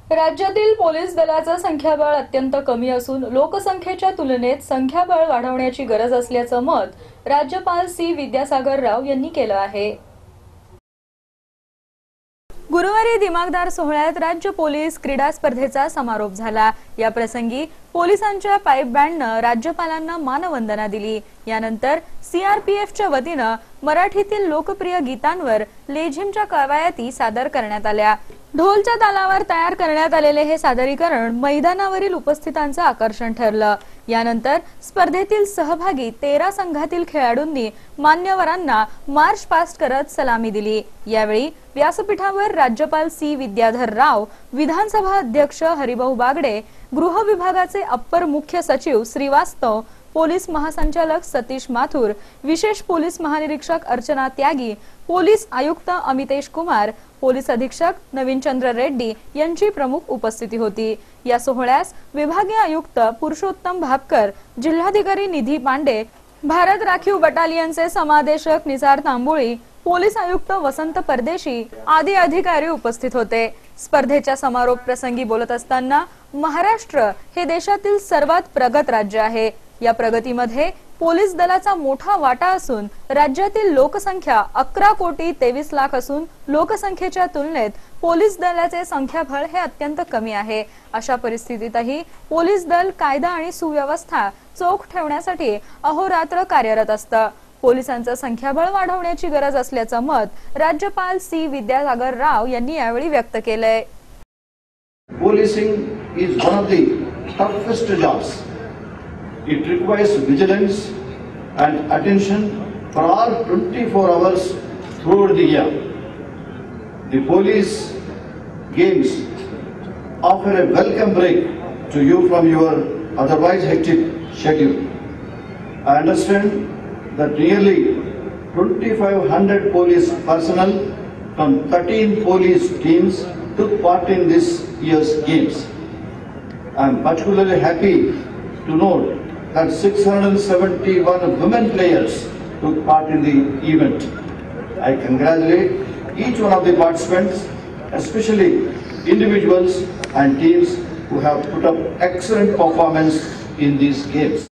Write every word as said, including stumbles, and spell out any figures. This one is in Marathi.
राज्यातील पोलीस दलाचं संख्याबळ अत्यंत कमी असून लोकसंख्येच्या तुलनेत संख्याबळ वाढवण्याची गरज असल्याचं मत राज्यपाल सी विद्यासागर राव यांनी केलं आहे। गुरुवारी दिमागदार सोहळ्यात राज्य पोलीस क्रीडा स्पर्धेचा समारोप झाला। या प्रसंगी पोलिसांच्या पाईप बँडनं राज्यपालांना मानवंदना दिली। यानंतर सीआरपीएफच्या वतीनं मराठीतील लोकप्रिय गीतांवर लेझिमच्या कवायती सादर करण्यात आल्या। ढोलच्या तालावर तयार करण्यात आलेले हे सादरीकरण मैदानावरील उपस्थितांचं आकर्षण ठरलं। यानंतर स्पर्धेतील सहभागी तेरा संघातील खेळाडूंनी मान्यवरांना मार्च पास्ट करत सलामी दिली। यावेळी व्यासपीठावर राज्यपाल सी विद्याधर राव, विधानसभा अध्यक्ष हरिभाऊ बागडे, गृह विभागाचे अप्पर मुख्य सचिव श्रीवास्तव, पोलीस महासंचालक सतीश माथुर, विशेष पोलीस महानिरीक्षक अर्चना त्यागी, पोलीस आयुक्त अमितेश कुमार, पोलीस अधीक्षक नवीनचंद्र रेड्डी यांची प्रमुख उपस्थिती होती। या सोहळ्यास विभागीय आयुक्त पुरुषोत्तम भापकर, जिल्हाधिकारी निधी पांडे, भारत राखीव बटालियनचे समादेशक निसार तांबोळी, पोलीस आयुक्त वसंत परदेशी आदी अधिकारी उपस्थित होते। स्पर्धेच्या समारोप प्रसंगी बोलत असताना महाराष्ट्र हे देशातील सर्वात प्रगत राज्य आहे। या प्रगतीमध्ये पोलीस दलाचा मोठा वाटा असून राज्यातील लोकसंख्या अकरा कोटी तेवीस लाख असून लोकसंख्येच्या तुलनेत पोलीस दलाचे संख्याबळ हे अत्यंत कमी आहे। अशा परिस्थितीतही पोलीस दल कायदा आणि सुव्यवस्था चोख ठेवण्यासाठी अहोरात्र कार्यरत असतं। पोलिसांचं संख्याबळ वाढवण्याची गरज असल्याचं मत राज्यपाल सी विद्यासागर राव यांनी यावेळी व्यक्त केलंय। Policing is one of the toughest jobs. It requires vigilance and attention for all twenty-four hours throughout the year. The police games offer a welcome break to you from your otherwise hectic schedule. I understand that nearly twenty-five hundred police personnel from thirteen police teams took part in this year's games. I am particularly happy to note that six hundred seventy-one women players took part in the event. I congratulate each one of the participants, especially individuals and teams who have put up excellent performance in these games.